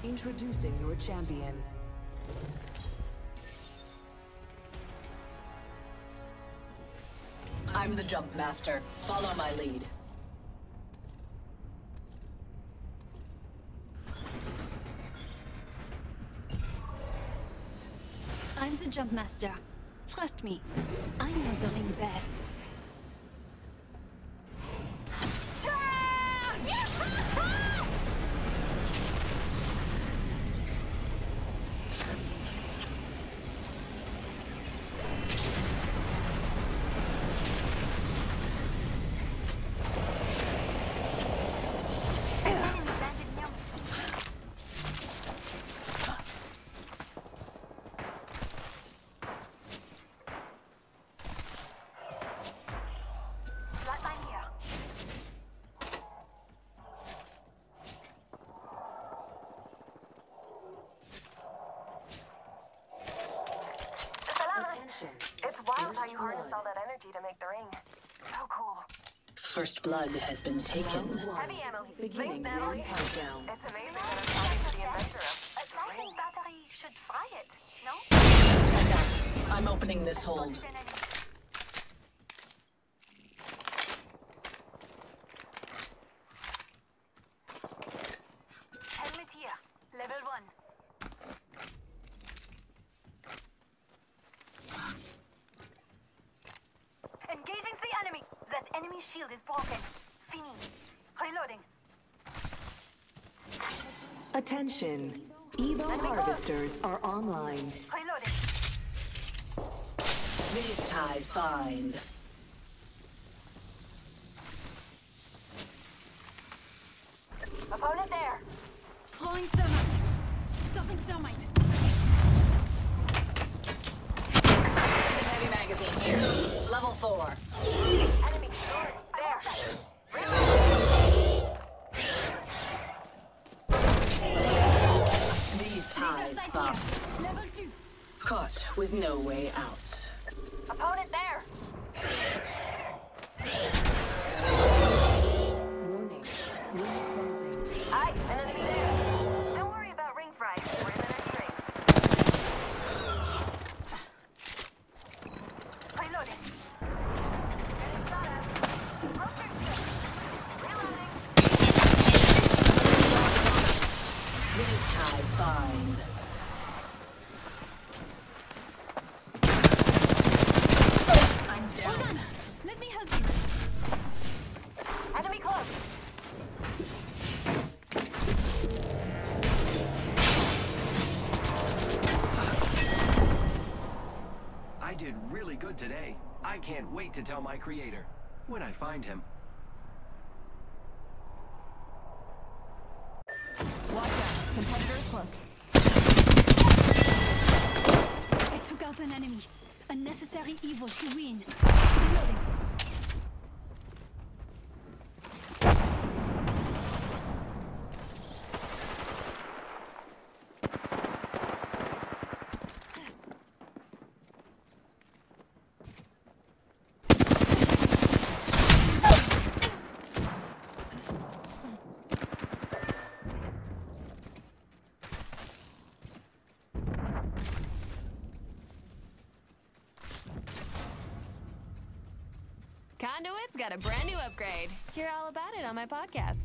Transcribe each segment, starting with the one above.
Introducing your champion. I'm the jump master. Follow my lead. I'm the jump master. Trust me, I know the ring best. It's wild how you harnessed all that energy to make the ring. So cool. First blood has been taken. Heavy ammo. Beginning Thanks, Natalie. ring countdown. It's amazing that I'm talking to the inventor of a lightning battery should fry it, no? Stand up. I'm opening this hold. Helmet here. Level 1. Engaging the enemy. That enemy shield is broken. Fini. Reloading. Attention. Evo harvesters are online. Reloading. These ties bind. Opponent there. Throwing thermite. Tossing thermite. Extended heavy magazine here. Level 4. Enemy. There. These ties bind. Level 2. Caught with no way out. Opponent there. Warning. Ring closing. Aye, an enemy there. Don't worry about ring fry. We're in the next ring. Reloading. Getting shot at. Broke their shield. Reloading. These ties bind. I'm down. Hold on. Let me help you. Enemy close. I did really good today. I can't wait to tell my creator when I find him. Watch out. Competitor's close. I took out an enemy. A necessary evil to win. Reloading. Conduit's got a brand new upgrade. Hear all about it on my podcast.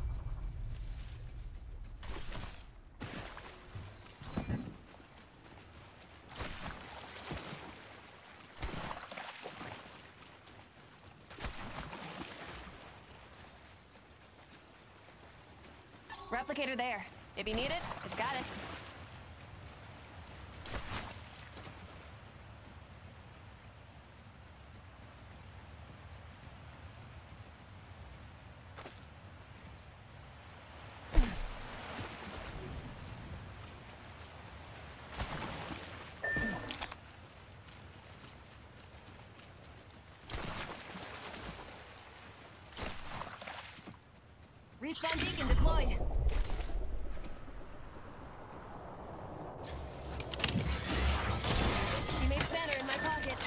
Replicator there. If you need it, it's got it. Respawn beacon deployed. Teammate banner in my pocket.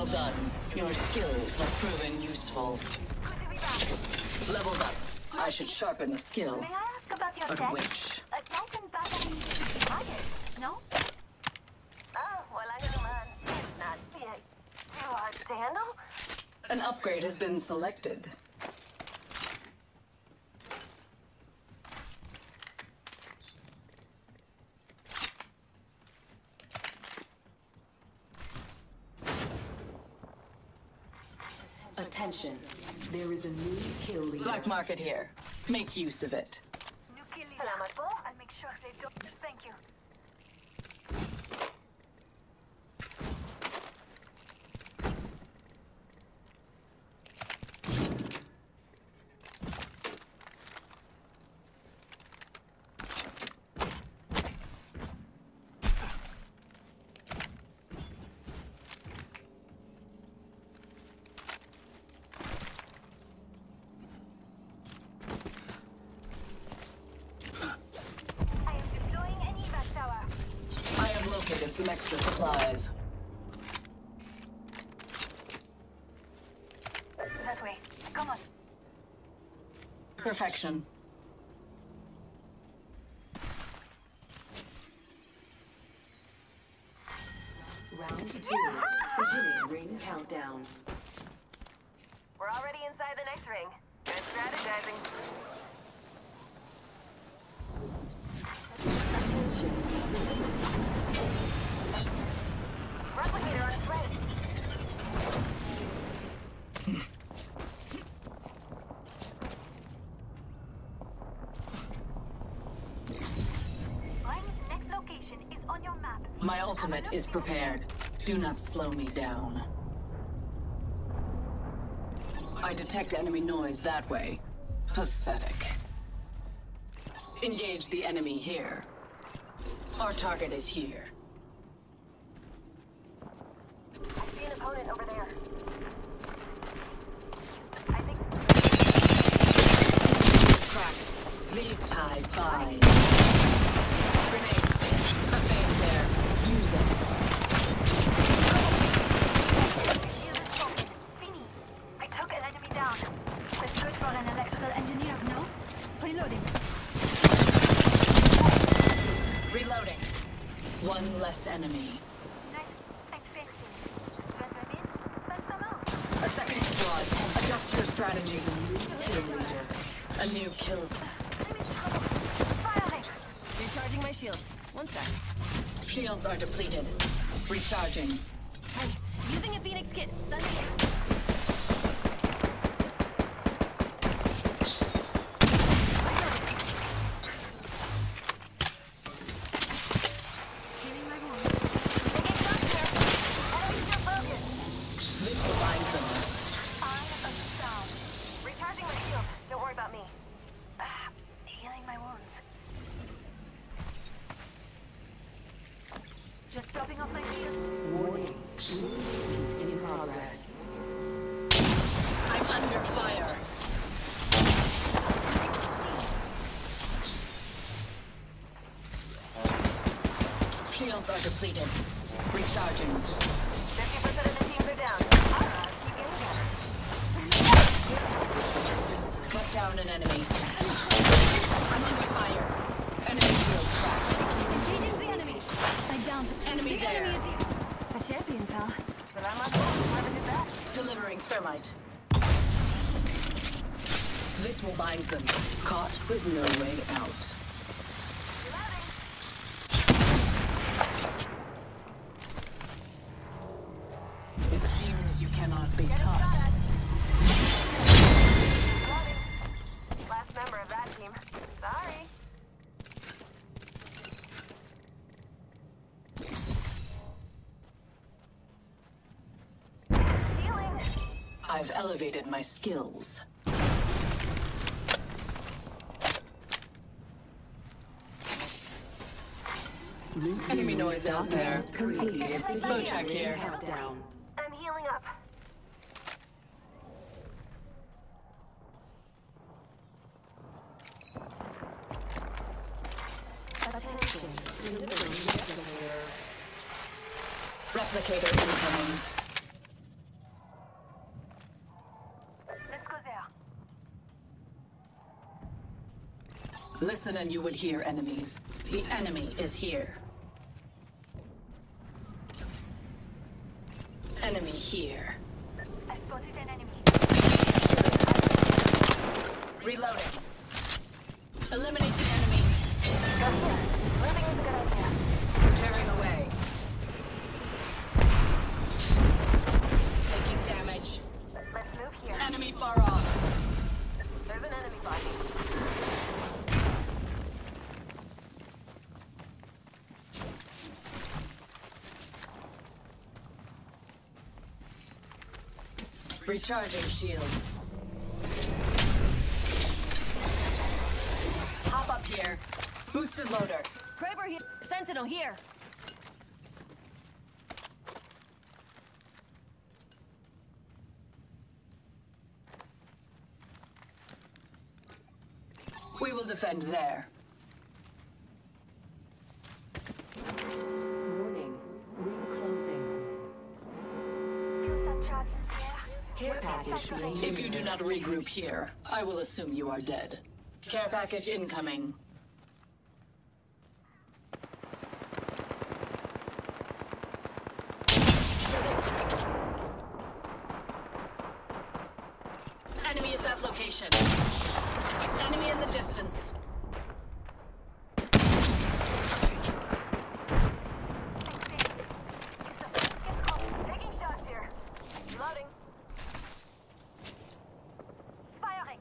Well done. Your skills have proven useful. Good to be back. Leveled up. I should sharpen the skill. May I ask about your But tech? which? A Titan battery target, no? Oh, well, I know, man. It's not too hard to handle. An upgrade has been selected. Attention. There is a new kill leader. Black market here. Make use of it. New kill leader. Salamat po. I'll make sure they don't. Thank you. I am deploying an evac tower. I have located some extra supplies. That way. Come on. Perfection. Round 2. Beginning ring countdown. We're already inside the next ring. Good strategizing. Attention. Replicator on its way. Ring's next location is on your map. My ultimate is prepared. Do not slow me down. I detect enemy noise that way. Pathetic. Engage the enemy here. Our target is here. I see an opponent over there. I think Crack. These ties bind. Grenade. A phase tear. Use it. the shield is broken. Fini. I took an enemy down. That's good for an electrical engineer, no? Reloading. Reloading. One less enemy. Nice. I'm fixing. Let them in, let them out. A second squad. Adjust your strategy. A new kill. I'm in trouble. Firing. Recharging my shields. One sec. Shields are depleted. Recharging. Hey, using a Phoenix kit. Done here. Healing my wounds. Taking shots here. Enemy still focused. This will bind them. Eye of the storm. Recharging my shield. Don't worry about me. Healing my wounds. Just dropping off my shield. Warning. Movement in progress. I'm under fire. Shields are depleted. Recharging. 50% of the teams are down. Keep getting better. Cut down an enemy. I'm under fire. Enemy shield cracked. Engaging the enemy. I downed. Enemy the there. enemy is here. A champion, pal. Salamat po. Whoever did that. Delivering thermite. This will bind them. Caught with no way out. Reloading. It seems you cannot be Getting taught. shot at. Reloading. Last member of that team. Sorry. Healing. I've elevated my skills. Enemy noise out there. Complete. Bojack here. Countdown. I'm healing up. Attention. Delivering replicator. Replicator incoming. Listen and you will hear enemies. The enemy is here. Enemy here. I spotted an enemy. Reloading. Eliminate the enemy. Go here. Moving is a good idea. Tearing away. Taking damage. Let's move here. Enemy far off. There's an enemy body. Recharging shields. Hop up here. Boosted loader. Kraber here. Sentinel here. We will defend there. Warning. Ring closing. Fuel cell charge in the air. Care package ready. If you do not regroup here, I will assume you are dead. Care package incoming. Enemy at that location. Enemy in the distance. Taking shots here. Reloading. Firing.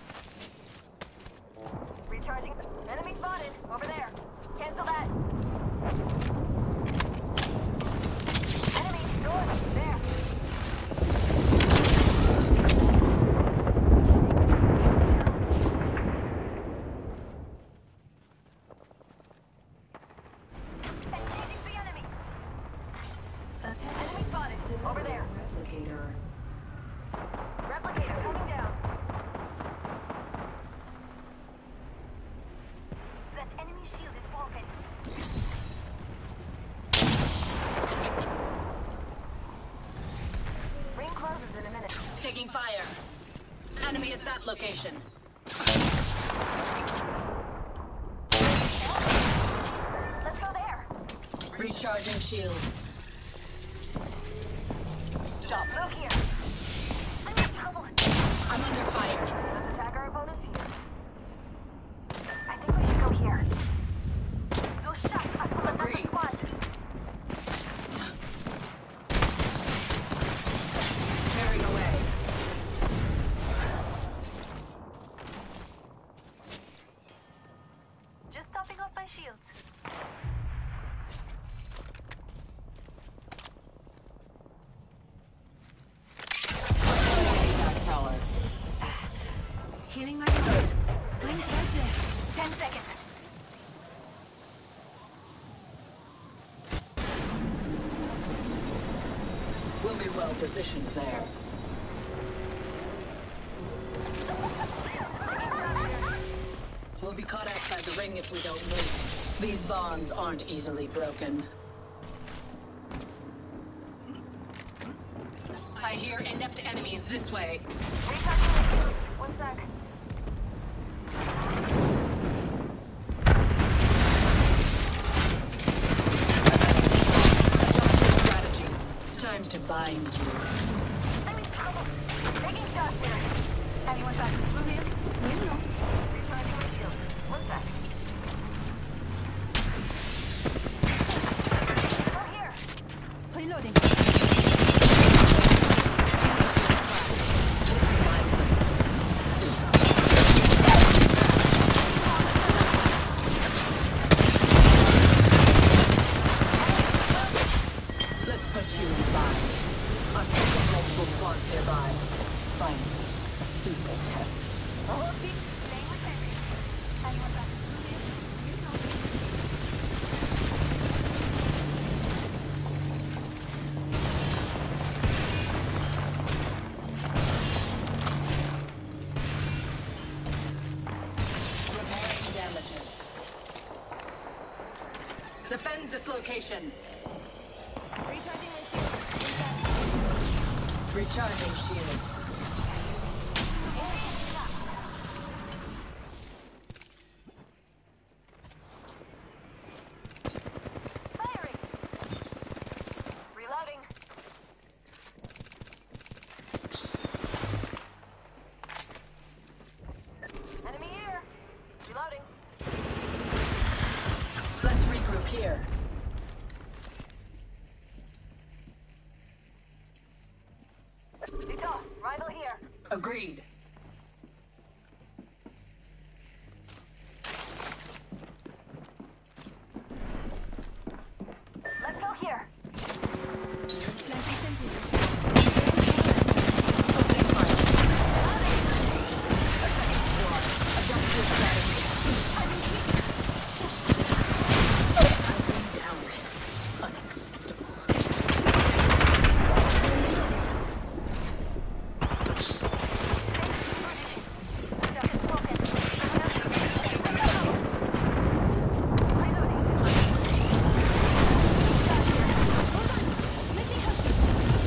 Recharging. Enemy spotted. Over there. Cancel that. Enemy north. There. Engaging the enemy. Enemy spotted. Over there. Replicator. Replicator coming down. That enemy shield is broken. Ring closes in a minute. Taking fire. Enemy at that location. Let's go there. Recharging shields. Stop. Move here. I'm in trouble. I'm under fire. Let's attack our opponents here. I think we should go here. Those shots are full of Agree. the squad. Tearing away. Just topping off my shields. That tower. Healing my wounds. Rings right there. 10 seconds. We'll be well positioned there. We'll be caught outside the ring if we don't move. These bonds aren't easily broken. I hear inept enemies this way. Recharging my shield. 1 sec. Adjust your strategy. Time to bind you. I'm in trouble. Taking shots here. Anyone back through here? No. Recharging my shield. 1 sec. Go here. Reloading. Let's put you in bind. I've got multiple squads nearby. Finally, a super test. Staying with Henry. Anyone back through here? You know. Repairing damages. Defend this location. Recharging my shield. Recharging shields. Agreed. Let's go here. Like I said, Opening fire. A second squad. Adjust your strategy. I've been down. Unacceptable. Circuit's broken. Someone else is reloading. let me help you.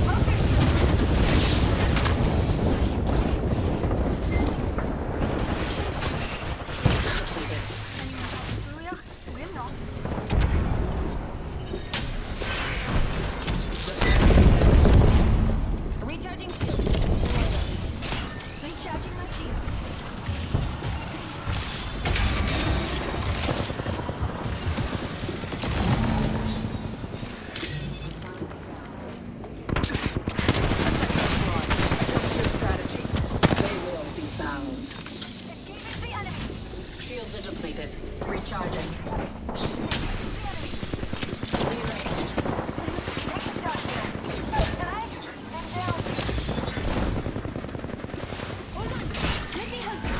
We'll know. Recharging shield. Recharging my shields. Adjust your strategy. They will be bound. Engaging the enemy. Shields are depleted. Recharging. Taking shots here. Guys, stand down. Hold on. Let me help you.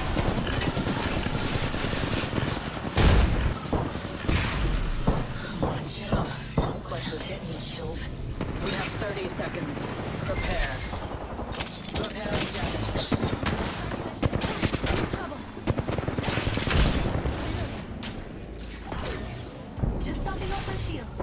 Get up. Don't let her get me killed. We have 30 seconds. Prepare. Repairing damage. Trouble. Just topping off my shields.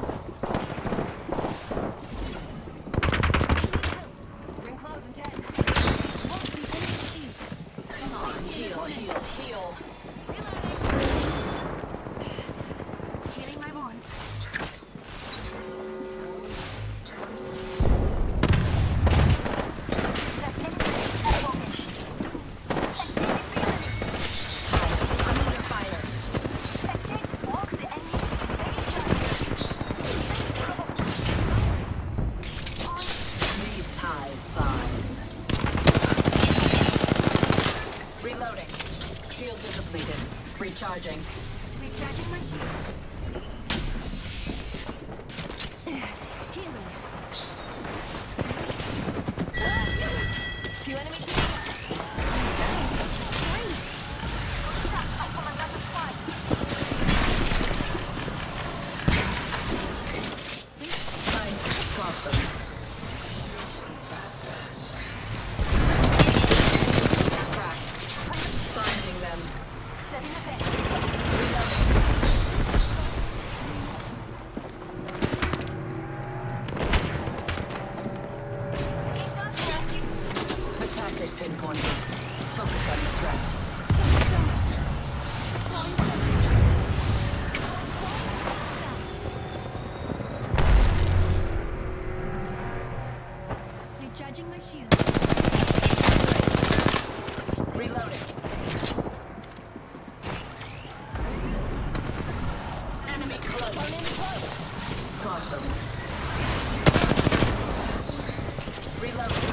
Ring close in 10. Won't see any shields. Come on, heal. Healing my wounds. I'm under fire. These ties bind. Reloading. Shields are depleted. Recharging. Recharging my shields. Healing. Two enemies. Time to drop them. Cracked. Binding them. Attack is pinpointed. Focus on the threat. Recharging my shields. Reloading. Enemy close. Got them. Reloading.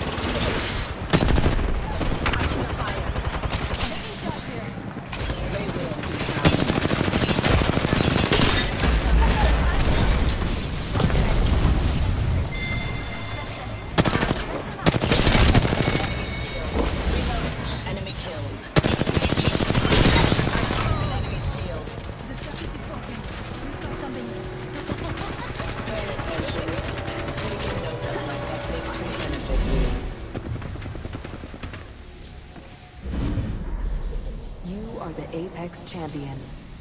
I'm under fire. Taking shots here. They will be down. Enemy shield. Reloading. Enemy killed. Enemy shield. The circuit is broken. Recall coming. Pay attention. Taking note of my techniques will benefit you. You are the Apex champions.